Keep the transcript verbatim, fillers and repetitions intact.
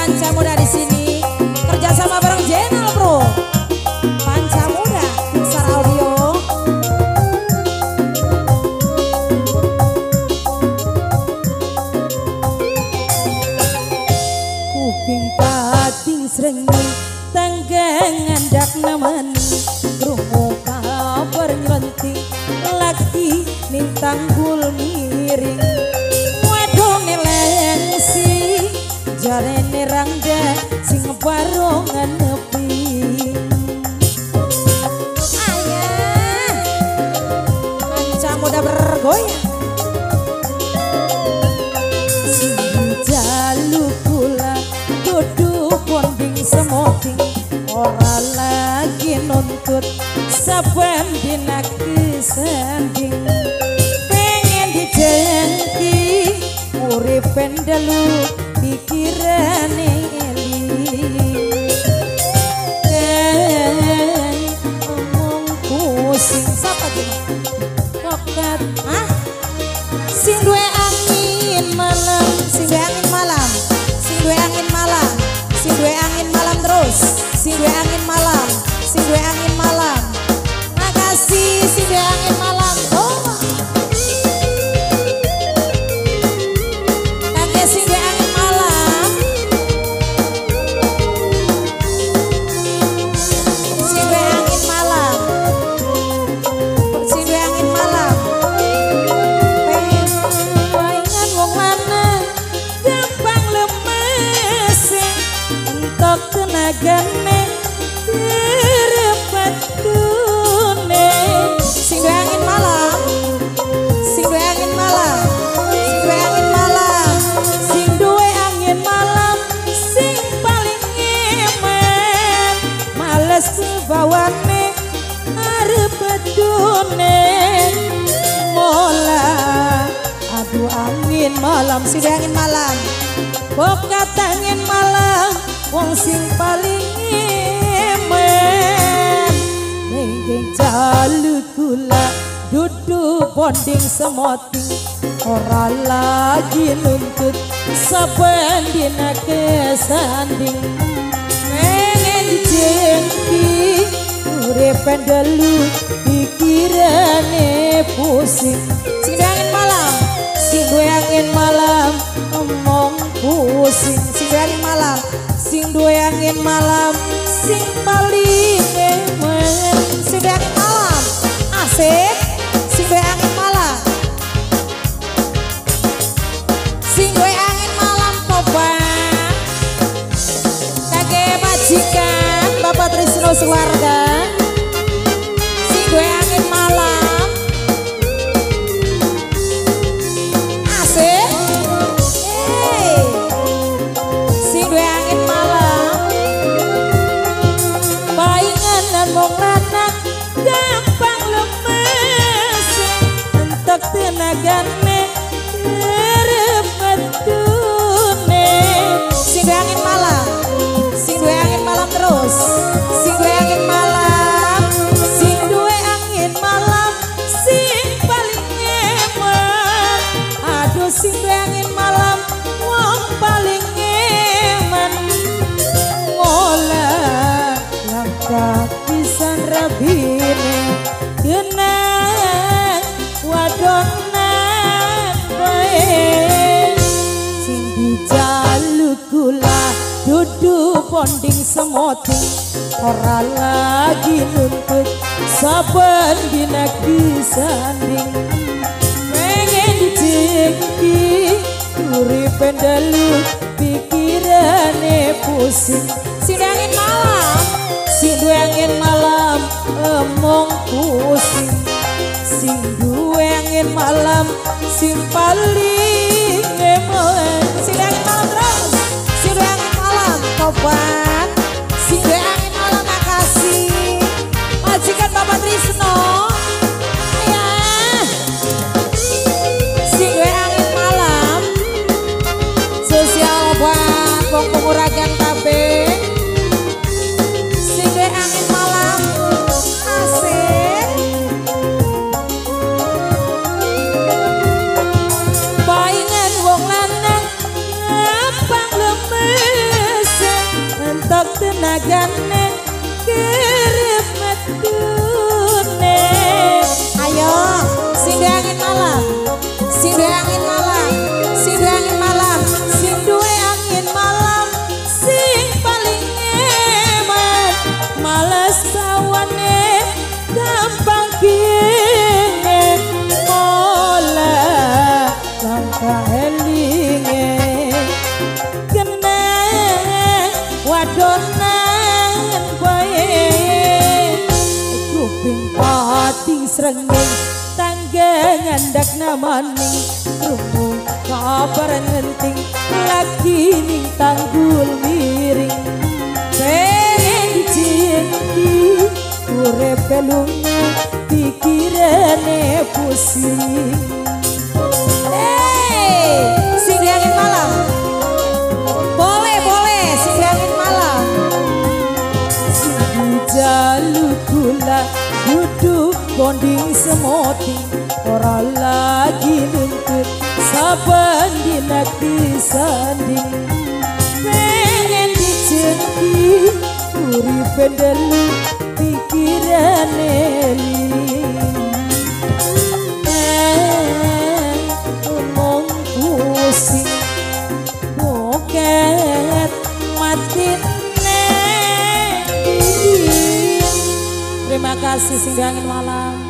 Panca Muda di sini kerjasama bareng Jenal Bro. Panca Muda, Sar Audio. Kuping pating srengeng tanggang ngandak nemeni krungu kabar nylenting lagi ning tanggul miring wedone lengsi jarene rangga sing barongan nepi ayah Panca Muda bergoyang sing jalu kula dudu ponding semoting ora lagi nuntut saben dina kesanding pengen dijengki urip pendelu pikirane eling kan omong pusing sapa jeneng pokat ah sing duwe angin malam sing duwe angin malam sing duwe angin malam sing duwe angin malam terus sing duwe angin malam sing duwe angin malam makasih sing duwe angin malam oh kangge sing duwe angin malam sing duwe angin malam sing duwe angin malam pengen waingan wong lanang gampang lemes entok tenagane terpatune sing duwe angin malam sing duwe angin malam sing duwe angin malam sing duwe angin malam sing paling ngemen males kebawane arep pedune mola aduh angin malam sing duwe angin malam bokat angin malam wong sing paling ngemen nenggeng jalu kula dudu bonding semoting ora lagi nuntut saben dina kesanding pengen dijengki urip pendelu pikirane pusing sing duwe angin malam sing duwe angin malam omong pusing sing duwe angin malam sing duwe angin malam sing paling ngemen sing duwe angin malam asik sing duwe angin malam sing duwe angin malam tobat kage majikan Bapak Trisno Suwarga sing duwe angin malam asik hey sing duwe angin malam painganan wong lanang gampang lemes entek tenagane terpatune sing duwe angin malam sing duwe angin malam terus sing duwe angin malam sing duwe angin malam sing paling ngemen aduh sing duwe angin malam wong paling ngemen ngola langkah pisan rabine kenang wadonan bae sing dijalu kula dudu ponding semoting ora lagi nuntut saben dina kesanding pengen dijengki urip pendelu pikirane pusing sing duwe angin malam sing duwe angin malam emong pusing sing duwe angin malam sing paling ngemen sing duwe angin malam terus sing duwe angin malam tobat sing duwe angin malam makasih majikan Bapak Trisno ya sing duwe angin malam sosial buat wong penguragan kabeh sing duwe angin malam asik regane kerep medune. Ayo sing duwe angin malam, sing duwe angin malam, sing duwe angin malam, sing duwe angin malam, sing paling hebat. Males kawane gampang kene mola langkah elinge kena wadonan bae kuping pati srengeng tangga ngandak namane krungu kabar ngenting lagi ning tanggul miring pengen dijengki urip pelunga pikirane pusing. Hey, sing duwe angin malam. Boleh, boleh, sing duwe angin malam. Sing jalu kula duduk bonding semoti ora lagi nuntut saben dina disanding pengen dijengki uripe delu pikirane ngomong pusing boket matine. Terima kasih sing duwe angin malam.